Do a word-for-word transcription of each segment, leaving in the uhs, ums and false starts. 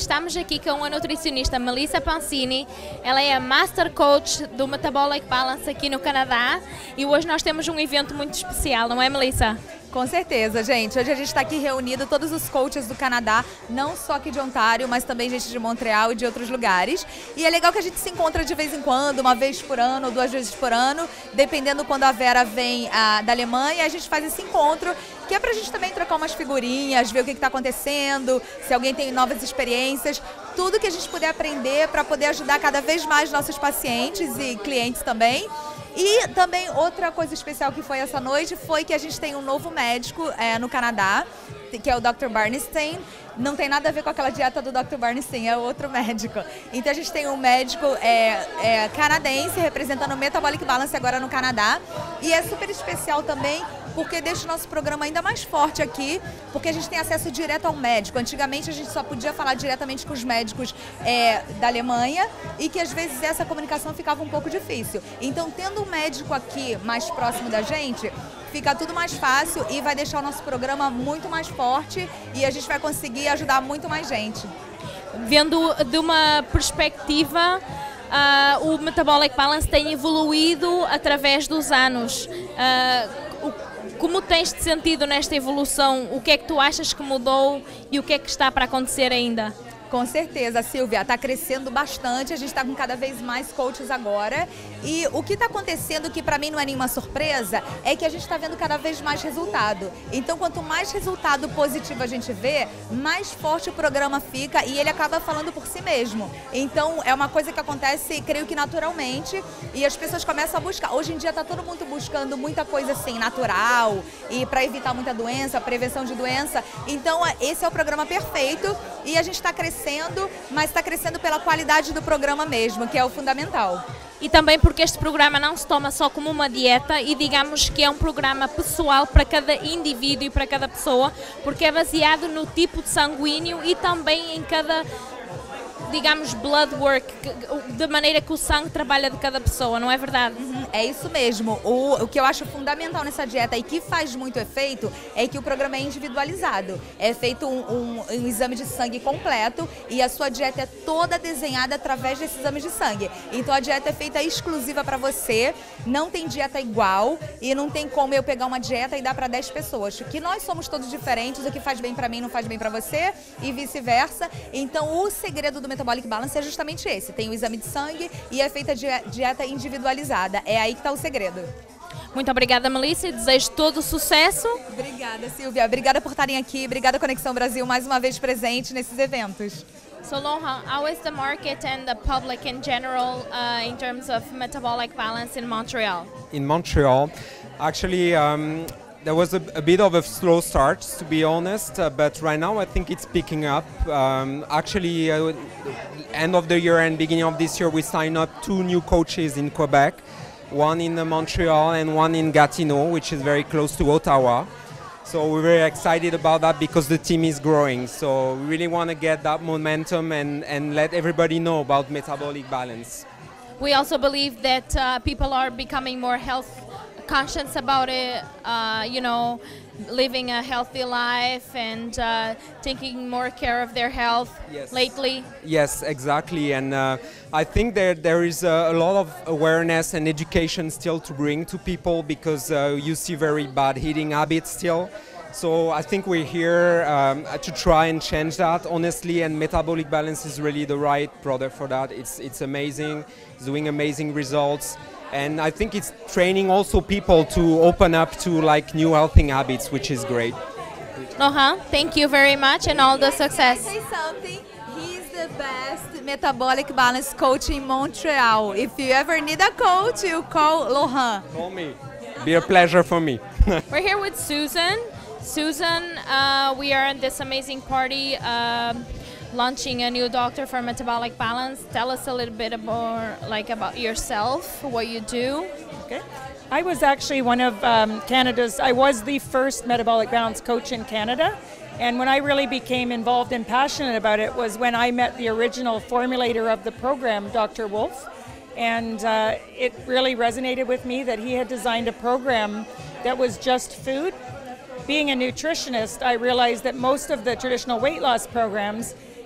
estamos aqui com a nutricionista Melissa Pancini. Ela é a Master Coach do Metabolic Balance aqui no Canadá e hoje nós temos um evento muito especial, não é, Melissa? Com certeza, gente. Hoje a gente está aqui reunido, todos os coaches do Canadá, não só aqui de Ontário, mas também gente de Montreal e de outros lugares. E é legal que a gente se encontra de vez em quando, uma vez por ano ou duas vezes por ano, dependendo quando a Vera vem a, da Alemanha, a gente faz esse encontro, que é pra gente também trocar umas figurinhas, ver o que está acontecendo, se alguém tem novas experiências, tudo que a gente puder aprender para poder ajudar cada vez mais nossos pacientes e clientes também. E também outra coisa especial que foi essa noite foi que a gente tem um novo médico é, no Canadá, que é o doutor Barnstein. Não tem nada a ver com aquela dieta do doutor Barnstein, é outro médico. Então a gente tem um médico é, é, canadense representando o Metabolic Balance agora no Canadá. E é super especial também porque deixa o nosso programa ainda mais forte aqui, porque a gente tem acesso direto ao médico. Antigamente a gente só podia falar diretamente com os médicos é, da Alemanha e que às vezes essa comunicação ficava um pouco difícil. Então tendo um médico aqui mais próximo da gente, fica tudo mais fácil e vai deixar o nosso programa muito mais forte e a gente vai conseguir ajudar muito mais gente. Vendo de uma perspectiva, uh, o Metabolic Balance tem evoluído através dos anos. Uh, o, como tens-te sentido nesta evolução? O que é que tu achas que mudou e o que é que está para acontecer ainda? Com certeza, Silvia, está crescendo bastante, a gente está com cada vez mais coaches agora e o que está acontecendo, que para mim não é nenhuma surpresa, é que a gente está vendo cada vez mais resultado. Então, quanto mais resultado positivo a gente vê, mais forte o programa fica e ele acaba falando por si mesmo. Então, é uma coisa que acontece, creio que naturalmente, e as pessoas começam a buscar. Hoje em dia está todo mundo buscando muita coisa assim, natural, e para evitar muita doença, prevenção de doença. Então, esse é o programa perfeito e a gente está crescendo. Crescendo, mas está crescendo pela qualidade do programa mesmo, que é o fundamental. E também porque este programa não se toma só como uma dieta e digamos que é um programa pessoal para cada indivíduo e para cada pessoa, porque é baseado no tipo de sanguíneo e também em cada, digamos, blood work, da maneira que o sangue trabalha de cada pessoa, não é verdade? Uhum, é isso mesmo. O, o que eu acho fundamental nessa dieta e que faz muito efeito é que o programa é individualizado. É feito um, um, um exame de sangue completo e a sua dieta é toda desenhada através desses exames de sangue. Então a dieta é feita exclusiva para você, não tem dieta igual e não tem como eu pegar uma dieta e dar para dez pessoas. Que nós somos todos diferentes, o que faz bem para mim não faz bem para você e vice-versa. Então o segredo do Metabolic Balance é justamente esse, tem o exame de sangue e é feita dieta individualizada, é aí que está o segredo. Muito obrigada, Melissa, e desejo todo o sucesso. Obrigada, Silvia, obrigada por estarem aqui, obrigada Conexão Brasil mais uma vez presente nesses eventos. So Laurent, how is the market and the public in general uh, in terms of metabolic balance in Montreal? In Montreal, actually um, there was a, a bit of a slow start, to be honest, uh, but right now I think it's picking up. Um, actually, uh, end of the year and beginning of this year, we signed up two new coaches in Quebec, one in uh, Montreal and one in Gatineau, which is very close to Ottawa. So we're very excited about that because the team is growing. So we really want to get that momentum and, and let everybody know about metabolic balance. We also believe that uh, people are becoming more health conscious about it, uh, you know, living a healthy life and uh, taking more care of their health yes. lately. Yes, exactly. And uh, I think that there is a, a lot of awareness and education still to bring to people because uh, you see very bad eating habits still. So I think we're here um, to try and change that, honestly, and Metabolic Balance is really the right product for that. It's, it's amazing, it's doing amazing results. And I think it's training also people to open up to like new healthy habits, which is great. Laurent, thank you very much and all the success. Can I say something? He's the best metabolic balance coach in Montreal. If you ever need a coach, you call Laurent. Call me. Be a pleasure for me. We're here with Susan. Susan, uh, we are at this amazing party. Um, launching a new doctor for metabolic balance. Tell us a little bit more like about yourself, what you do. Okay. I was actually one of um, Canada's, I was the first metabolic balance coach in Canada. And when I really became involved and passionate about it was when I met the original formulator of the program, Doctor Wolf. And uh, it really resonated with me that he had designed a program that was just food. Being a nutritionist, I realized that most of the traditional weight loss programs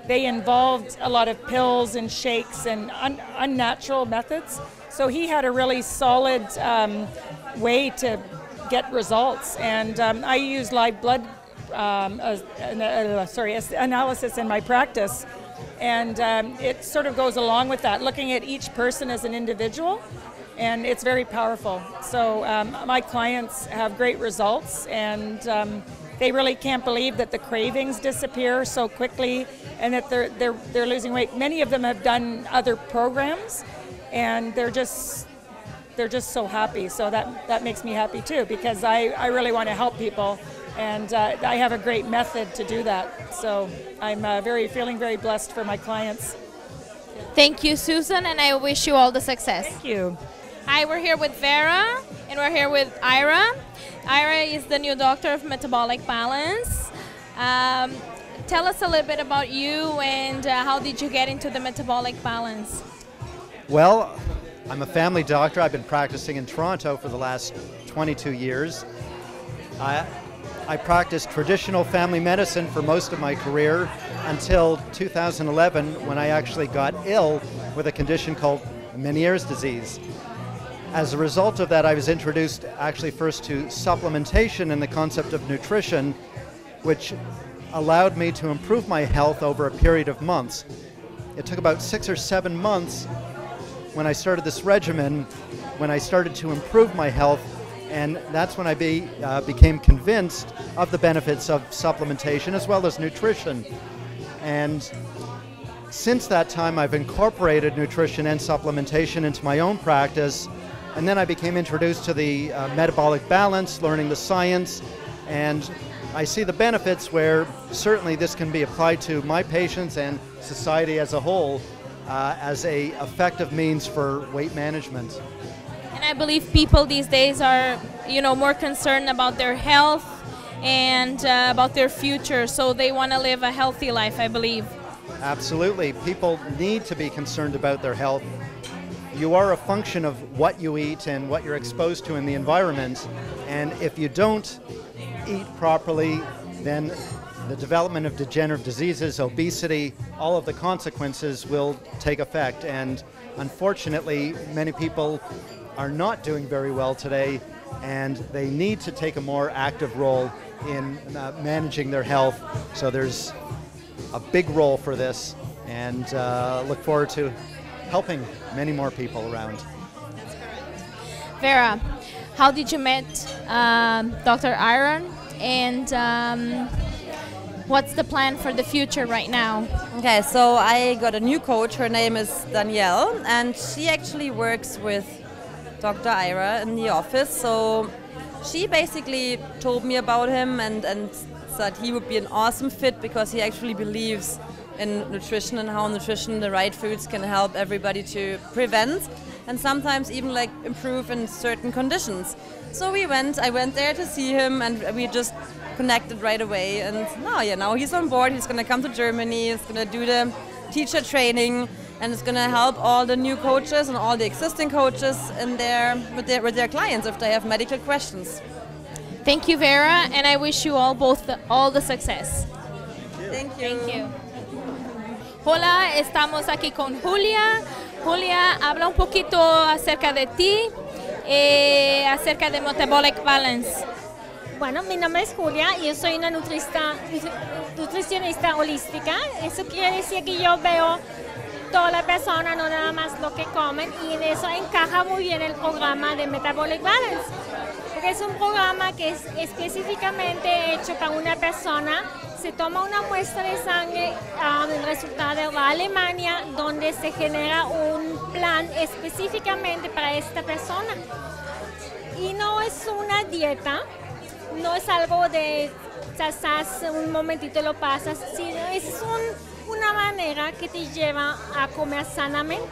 they involved a lot of pills and shakes and un unnatural methods. So he had a really solid um, way to get results. And um, I use live blood um, uh, uh, sorry, analysis in my practice. And um, it sort of goes along with that, looking at each person as an individual. And it's very powerful. So um, my clients have great results, and um, they really can't believe that the cravings disappear so quickly and that they're, they're, they're losing weight. Many of them have done other programs, and they're just, they're just so happy. So that, that makes me happy too, because I, I really want to help people, and uh, I have a great method to do that. So I'm uh, very, feeling very blessed for my clients. Thank you, Susan, and I wish you all the success. Thank you. Hi, we're here with Vera, and we're here with Ira. Ira is the new doctor of Metabolic Balance. Um, tell us a little bit about you, and uh, how did you get into the Metabolic Balance? Well, I'm a family doctor. I've been practicing in Toronto for the last twenty-two years. I, I practiced traditional family medicine for most of my career until two thousand eleven, when I actually got ill with a condition called Meniere's disease. As a result of that, I was introduced actually first to supplementation and the concept of nutrition, which allowed me to improve my health over a period of months. It took about six or seven months when I started this regimen, when I started to improve my health, and that's when I be, uh, became convinced of the benefits of supplementation as well as nutrition. And since that time, I've incorporated nutrition and supplementation into my own practice. And then I became introduced to the uh, metabolic balance, learning the science, and I see the benefits where certainly this can be applied to my patients and society as a whole uh, as a effective means for weight management. And I believe people these days are, you know, more concerned about their health and uh, about their future, so they want to live a healthy life, I believe. Absolutely. People need to be concerned about their health. You are a function of what you eat and what you're exposed to in the environment, and if you don't eat properly, then the development of degenerative diseases, obesity, all of the consequences will take effect. And unfortunately, many people are not doing very well today, and they need to take a more active role in uh, managing their health. So there's a big role for this, and uh, look forward to helping many more people around. That's correct. Vera, how did you meet um, Doctor Ira, and um, what's the plan for the future right now? Okay, so I got a new coach. Her name is Danielle, and she actually works with Doctor Ira in the office. So she basically told me about him and, and said he would be an awesome fit because he actually believes in nutrition and how nutrition, the right foods, can help everybody to prevent and sometimes even like improve in certain conditions. So we went, I went there to see him, and we just connected right away. And now, yeah, now he's on board. He's going to come to Germany. He's going to do the teacher training, and it's going to help all the new coaches and all the existing coaches in their with their with their clients if they have medical questions. Thank you, Vera, and I wish you all both the, all the success. Thank you. Thank you. Hola, estamos aquí con Julia. Julia, habla un poquito acerca de ti, eh, acerca de Metabolic Balance. Bueno, mi nombre es Julia y yo soy una nutrista, nutricionista holística. Eso quiere decir que yo veo toda la persona, no nada más lo que comen, y en eso encaja muy bien el programa de Metabolic Balance, porque es un programa que es específicamente hecho para una persona. Se toma una muestra de sangre, um, el resultado va a Alemania, donde se genera un plan específicamente para esta persona. Y no es una dieta, no es algo de quizás un momentito lo pasas, sino es un, una manera que te lleva a comer sanamente.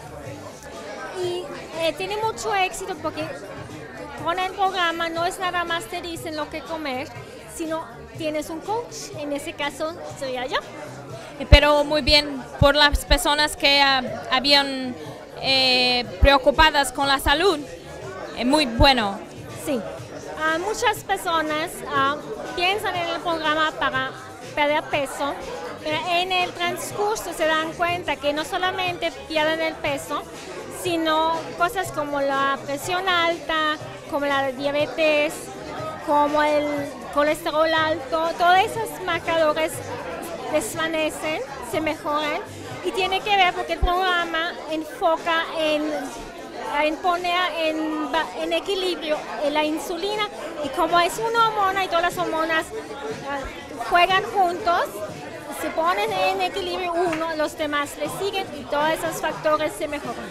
Y eh, tiene mucho éxito porque con el programa no es nada más te dicen lo que comer, sino tienes un coach, en ese caso sería yo. Pero muy bien, por las personas que uh, habían eh, preocupadas con la salud, es muy bueno. Sí, uh, muchas personas uh, piensan en el programa para perder peso, En el transcurso se dan cuenta que no solamente pierden el peso, sino cosas como la presión alta, como la diabetes, como el colesterol alto, todos esos marcadores desvanecen, se mejoran, y tiene que ver porque el programa enfoca en, en poner en, en equilibrio la insulina, y como es una hormona y todas las hormonas uh, juegan juntos, se ponen en equilibrio uno, los demás le siguen y todos esos factores se mejoran.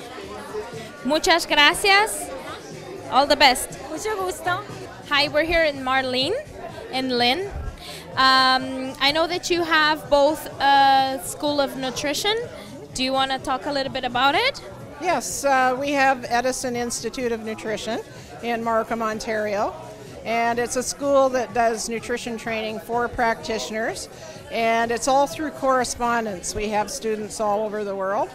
Muchas gracias. All the best. Mucho gusto. Hi, we're here in Marlene and Lynn. Um, I know that you have both a School of Nutrition. Do you want to talk a little bit about it? Yes, uh, we have Edison Institute of Nutrition in Markham, Ontario. And it's a school that does nutrition training for practitioners. And it's all through correspondence. We have students all over the world.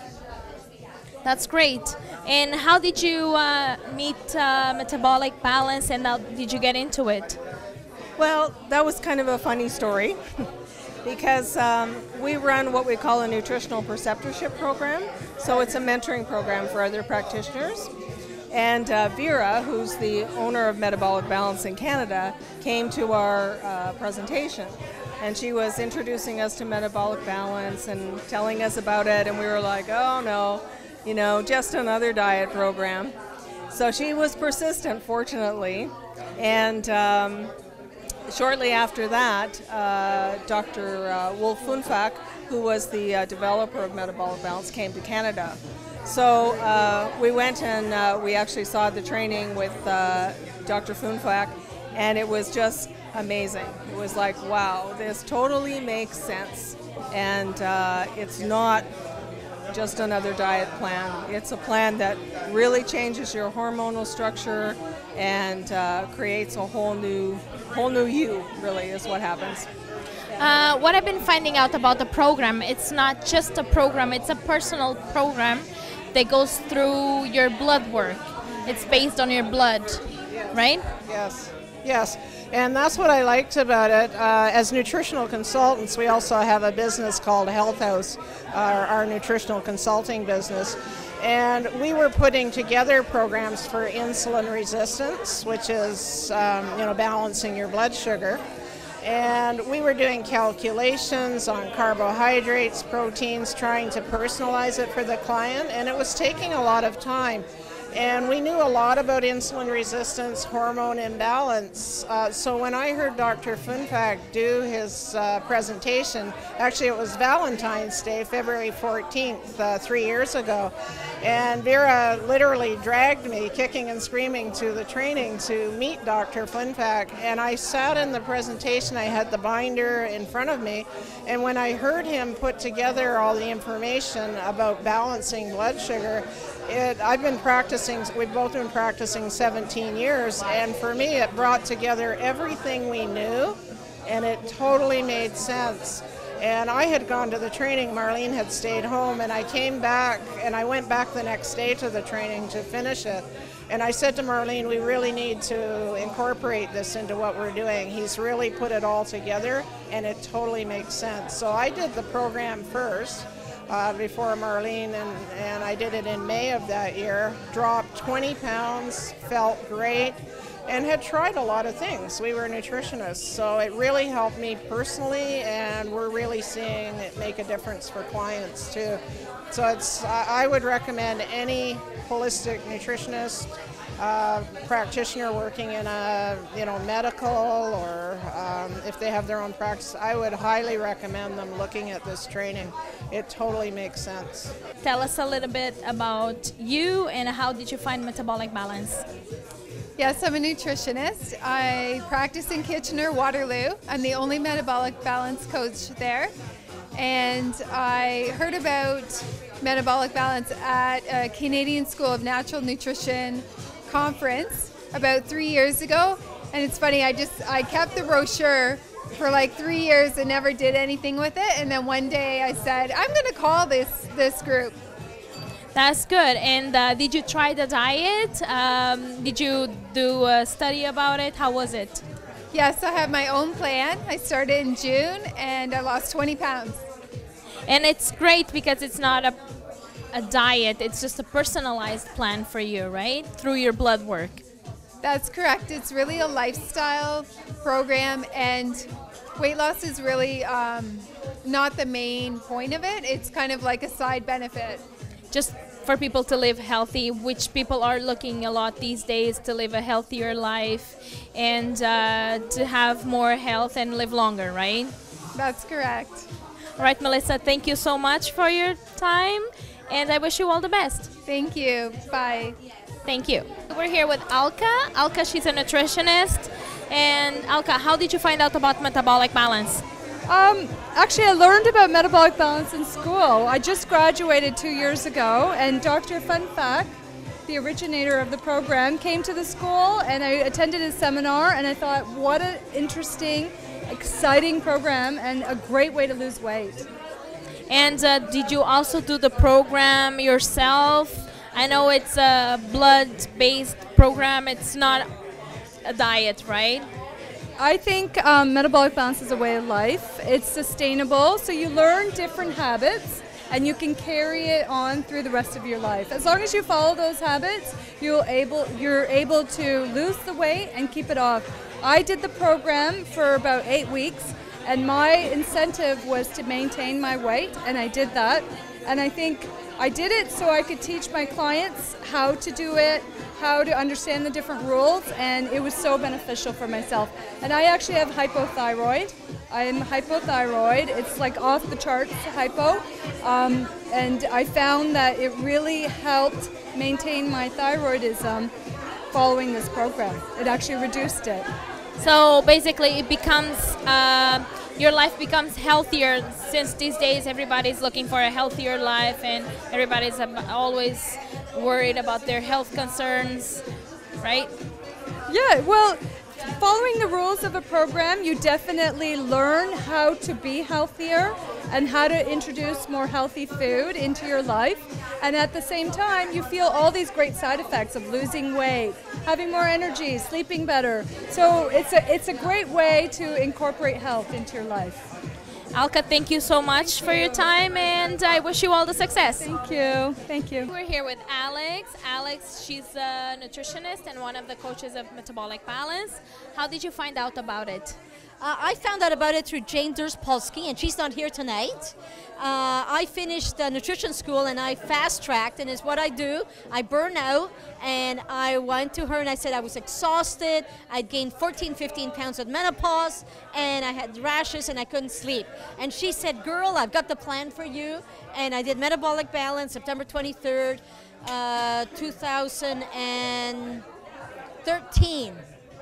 That's great. And how did you uh, meet uh, Metabolic Balance, and how did you get into it? Well, that was kind of a funny story because um, we run what we call a nutritional preceptorship program. So it's a mentoring program for other practitioners. And uh, Vera, who's the owner of Metabolic Balance in Canada, came to our uh, presentation. And she was introducing us to Metabolic Balance and telling us about it. And we were like, oh no, you know, just another diet program. So she was persistent, fortunately. And um, shortly after that, uh, Doctor Uh, Wolf Funfak, who was the uh, developer of Metabolic Balance, came to Canada. So uh, we went and uh, we actually saw the training with uh, Doctor Funfak, and it was just amazing. It was like, wow, this totally makes sense. And uh, it's not just another diet plan. It's a plan that really changes your hormonal structure and uh, creates a whole new, whole new you, really, is what happens. Uh, what I've been finding out about the program, it's not just a program, it's a personal program that goes through your blood work. It's based on your blood, yes. Right? Yes, yes. And that's what I liked about it. Uh, as nutritional consultants, we also have a business called Health House, our, our nutritional consulting business. And we were putting together programs for insulin resistance, which is um, you know, balancing your blood sugar. And we were doing calculations on carbohydrates, proteins, trying to personalize it for the client, and it was taking a lot of time. And we knew a lot about insulin resistance, hormone imbalance. Uh, so when I heard Doctor Funfak do his uh, presentation, actually it was Valentine's Day, February fourteenth, uh, three years ago, and Vera literally dragged me, kicking and screaming, to the training to meet Doctor Funfak. And I sat in the presentation, I had the binder in front of me, and when I heard him put together all the information about balancing blood sugar, It, I've been practicing, we've both been practicing seventeen years, and for me it brought together everything we knew, and it totally made sense. And I had gone to the training, Marlene had stayed home, and I came back, and I went back the next day to the training to finish it. And I said to Marlene, we really need to incorporate this into what we're doing. He's really put it all together, and it totally makes sense. So I did the program first. Uh, before Marlene, and, and I did it in May of that year, dropped twenty pounds, felt great, and had tried a lot of things. We were nutritionists, so it really helped me personally, and we're really seeing it make a difference for clients too. So it's, I would recommend any holistic nutritionist, uh, practitioner working in a you know medical, or um, if they have their own practice, I would highly recommend them looking at this training. It totally makes sense. Tell us a little bit about you and how did you find Metabolic Balance? Yes, I'm a nutritionist. I practice in Kitchener, Waterloo. I'm the only Metabolic Balance coach there. And I heard about Metabolic Balance at a Canadian School of Natural Nutrition conference about three years ago. And it's funny, I just, I kept the brochure for like three years and never did anything with it. And then one day I said, I'm going to call this this group. That's good. And uh, did you try the diet? Um, did you do a study about it? How was it? Yes, I have my own plan. I started in June and I lost twenty pounds. And it's great because it's not a, a diet, it's just a personalized plan for you, right? Through your blood work. That's correct. It's really a lifestyle program, and weight loss is really um, not the main point of it. It's kind of like a side benefit. Just for people to live healthy, which people are looking a lot these days to live a healthier life and uh, to have more health and live longer, right? That's correct. All right, Melissa, thank you so much for your time, and I wish you all the best. Thank you. Bye. Thank you. We're here with Alka. Alka, she's a nutritionist. And Alka, how did you find out about metabolic balance? Um, actually, I learned about metabolic balance in school. I just graduated two years ago, and Doctor Funfack, the originator of the program, came to the school, and I attended his seminar, and I thought, what an interesting, exciting program, and a great way to lose weight. And uh, did you also do the program yourself? I know it's a blood-based program. It's not a diet, right? I think um, metabolic balance is a way of life. It's sustainable, so you learn different habits and you can carry it on through the rest of your life. As long as you follow those habits, you'll able, you're able to lose the weight and keep it off. I did the program for about eight weeks, and my incentive was to maintain my weight, and I did that. And I think I did it so I could teach my clients how to do it, how to understand the different rules, and it was so beneficial for myself. And I actually have hypothyroid. I'm hypothyroid. It's like off the charts hypo. Um, and I found that it really helped maintain my thyroidism following this program. It actually reduced it. So basically it becomes, uh, your life becomes healthier, since these days everybody's looking for a healthier life and everybody's always worried about their health concerns, right? Yeah, well, following the rules of a program, you definitely learn how to be healthier and how to introduce more healthy food into your life. And at the same time, you feel all these great side effects of losing weight, having more energy, sleeping better. So it's a, it's a great way to incorporate health into your life. Alka, thank you so much for your time, and I wish you all the success. Thank you. Thank you. We're here with Alex. Alex, she's a nutritionist and one of the coaches of Metabolic Balance. How did you find out about it? Uh, I found out about it through Jane Durst-Polsky, and she's not here tonight. Uh, I finished uh, nutrition school and I fast-tracked, and it's what I do. I burn out, and I went to her and I said I was exhausted. I'd gained fourteen, fifteen pounds of menopause, and I had rashes and I couldn't sleep. And she said, girl, I've got the plan for you. And I did Metabolic Balance September twenty-third, uh, two thousand thirteen.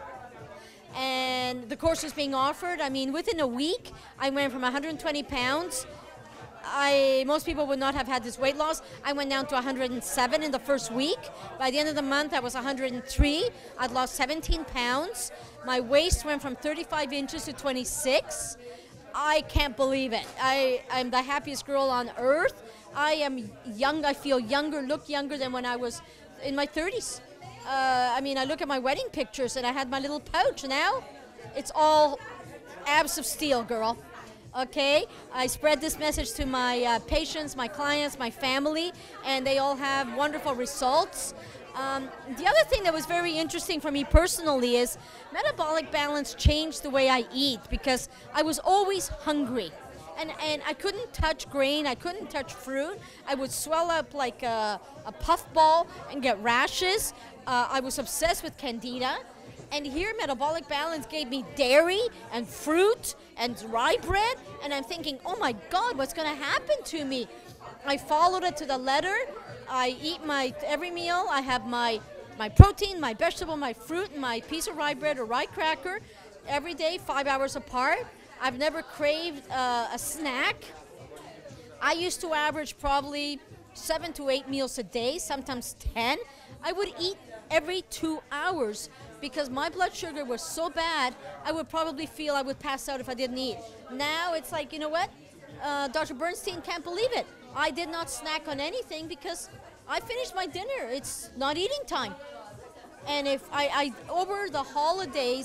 And the course was being offered. I mean, within a week, I went from one hundred twenty pounds. I, most people would not have had this weight loss. I went down to one hundred seven in the first week. By the end of the month, I was one hundred three. I'd lost seventeen pounds. My waist went from thirty-five inches to twenty-six. I can't believe it. I, I'm the happiest girl on earth. I am young. I feel younger, look younger than when I was in my thirties. Uh, I mean, I look at my wedding pictures and I had my little pouch. Now it's all abs of steel, girl. Okay, I spread this message to my uh, patients, my clients, my family, and they all have wonderful results. Um, the other thing that was very interesting for me personally is Metabolic Balance changed the way I eat, because I was always hungry. And, and I couldn't touch grain, I couldn't touch fruit. I would swell up like a, a puffball and get rashes. Uh, I was obsessed with Candida. And here Metabolic Balance gave me dairy and fruit and rye bread. And I'm thinking, oh my God, what's gonna happen to me? I followed it to the letter. I eat my, every meal, I have my, my protein, my vegetable, my fruit, and my piece of rye bread or rye cracker every day, five hours apart. I've never craved uh, a snack. I used to average probably seven to eight meals a day, sometimes ten. I would eat every two hours because my blood sugar was so bad, I would probably feel I would pass out if I didn't eat. Now it's like, you know what? Uh, Doctor Bernstein can't believe it. I did not snack on anything because I finished my dinner. It's not eating time. And if I, I over the holidays,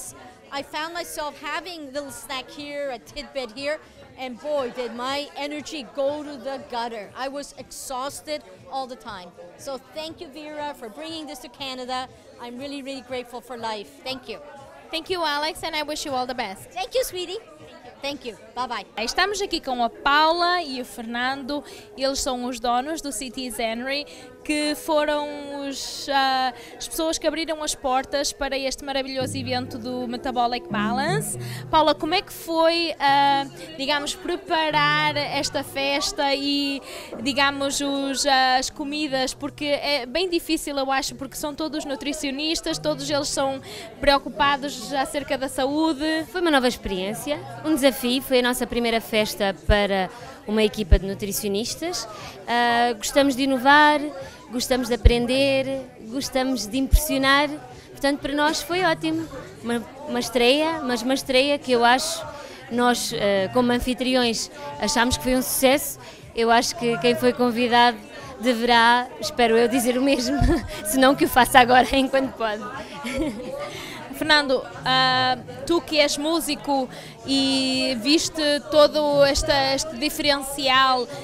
I found myself having a little snack here, a tidbit here, and boy, did my energy go to the gutter. I was exhausted all the time. So thank you, Vera, for bringing this to Canada. I'm really, really grateful for life. Thank you. Thank you, Alex, and I wish you all the best. Thank you, sweetie. Thank you. Bye-bye. Estamos aqui com a Paula e o Fernando. Eles são os donos do Cities Henry, que foram os, uh, as pessoas que abriram as portas para este maravilhoso evento do Metabolic Balance. Paula, como é que foi, uh, digamos, preparar esta festa e, digamos, os, uh, as comidas? Porque é bem difícil, eu acho, porque são todos nutricionistas, todos eles são preocupados acerca da saúde. Foi uma nova experiência, um desafio, foi a nossa primeira festa para uma equipa de nutricionistas. Uh, gostamos de inovar, gostamos de aprender, gostamos de impressionar, portanto para nós foi ótimo, uma, uma estreia, mas uma estreia que eu acho, nós uh, como anfitriões achámos que foi um sucesso. Eu acho que quem foi convidado deverá, espero eu, dizer o mesmo, se não que o faça agora enquanto pode. Fernando, uh, tu que és músico e viste todo este, este diferencial, uh,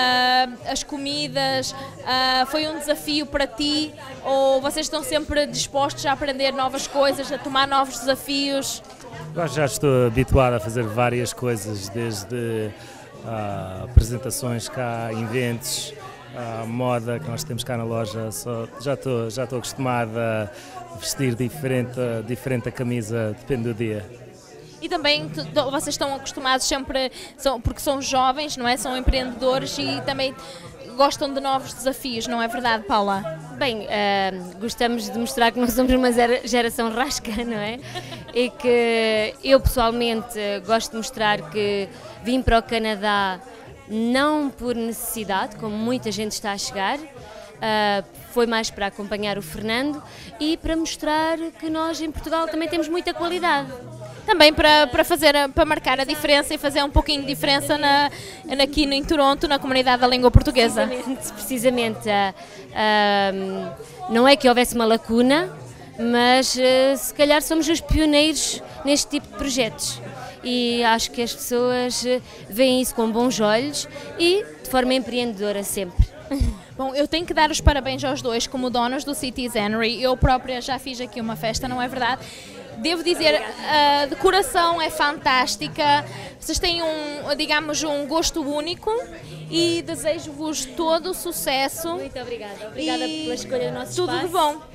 as comidas, uh, foi um desafio para ti ou vocês estão sempre dispostos a aprender novas coisas, a tomar novos desafios? Eu já estou habituado a fazer várias coisas, desde uh, apresentações cá, eventos, uh, moda que nós temos cá na loja. Só, já estou já estou acostumado a vestir diferente, diferente a camisa, depende do dia. E também vocês estão acostumados sempre, são, porque são jovens, não é? São empreendedores e também gostam de novos desafios, não é verdade, Paula? Bem, uh, gostamos de mostrar que não somos uma geração rasca, não é? E que eu pessoalmente gosto de mostrar que vim para o Canadá não por necessidade, como muita gente está a chegar. Uh, foi mais para acompanhar o Fernando e para mostrar que nós em Portugal também temos muita qualidade. Também para, para, fazer, para marcar a diferença e fazer um pouquinho de diferença na, aqui em Toronto, na comunidade da língua portuguesa. Precisamente, precisamente uh, uh, não é que houvesse uma lacuna, mas uh, se calhar somos os pioneiros neste tipo de projetos. E acho que as pessoas veem isso com bons olhos e de forma empreendedora sempre. Bom, eu tenho que dar os parabéns aos dois como donos do Cities Henry. Eu própria já fiz aqui uma festa, não é verdade? Devo dizer, a decoração é fantástica, vocês têm um, digamos, um gosto único e desejo-vos todo o sucesso. Muito obrigada, obrigada e pela escolha do nosso tudo espaço. de bom.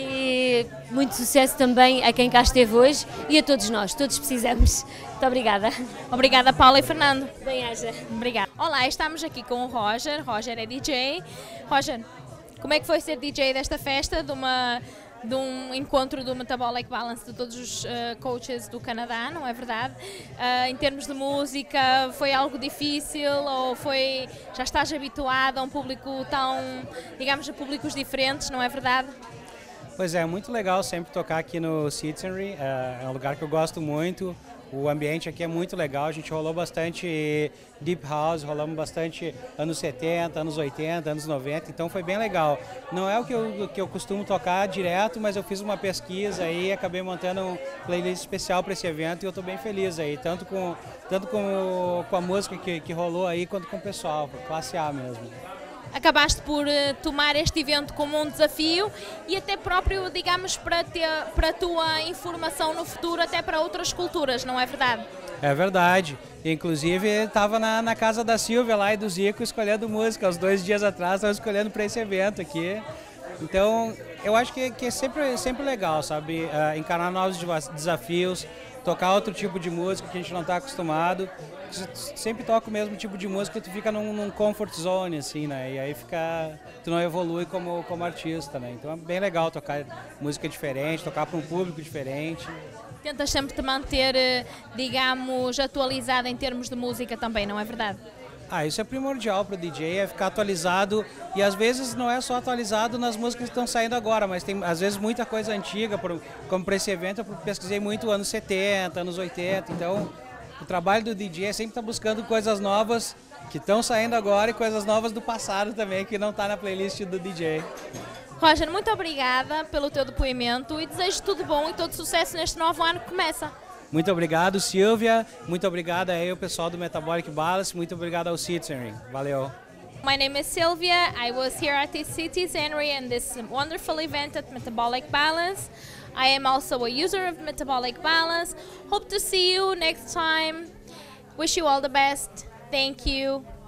E muito sucesso também a quem cá esteve hoje e a todos nós, todos precisamos. Muito obrigada. Obrigada, Paula e Fernando. Bem-aja. Obrigada. Olá, estamos aqui com o Roger. Roger é D J. Roger, como é que foi ser D J desta festa, de, uma, de um encontro do Metabolic Balance de todos os uh, coaches do Canadá, não é verdade? Uh, em termos de música, foi algo difícil ou foi, já estás habituado a um público tão, digamos, a públicos diferentes, não é verdade? Pois é, muito legal sempre tocar aqui no Cities Henry, é um lugar que eu gosto muito. O ambiente aqui é muito legal, a gente rolou bastante Deep House, rolamos bastante anos setenta, anos oitenta, anos noventa, então foi bem legal. Não é o que eu, que eu costumo tocar direto, mas eu fiz uma pesquisa aí e acabei montando um playlist especial para esse evento e eu estou bem feliz aí, tanto com, tanto com, com a música que, que rolou aí, quanto com o pessoal, classe A mesmo. Acabaste por uh, tomar este evento como um desafio e até próprio, digamos, para, ter, para a tua informação no futuro, até para outras culturas, não é verdade? É verdade. Inclusive, estava na, na casa da Silvia lá e do Zico escolhendo música. Os dois dias atrás, estava escolhendo para esse evento aqui. Então, eu acho que, que é sempre, sempre legal, sabe? Uh, encarar novos desafios, tocar outro tipo de música que a gente não está acostumado. Sempre toca o mesmo tipo de música e tu fica num, num comfort zone, assim, né? E aí fica, tu não evolui como, como artista, né? Então é bem legal tocar música diferente, tocar para um público diferente. Tentas sempre te manter, digamos, atualizada em termos de música também, não é verdade? Ah, isso é primordial para o D J, é ficar atualizado e às vezes não é só atualizado nas músicas que estão saindo agora, mas tem às vezes muita coisa antiga, como para esse evento eu pesquisei muito anos setenta, anos oitenta, então o trabalho do D J é sempre estar buscando coisas novas que estão saindo agora e coisas novas do passado também, que não está na playlist do D J. Roger, muito obrigada pelo teu depoimento e desejo tudo bom e todo sucesso neste novo ano que começa. Muito obrigado, Silvia. Muito obrigado aí ao pessoal do Metabolic Balance. Muito obrigado ao Citizenry. Valeu. My name is Sylvia. I was here at the Citizenry and this wonderful event at Metabolic Balance. I am also a user of Metabolic Balance. Hope to see you next time. Wish you all the best. Thank you.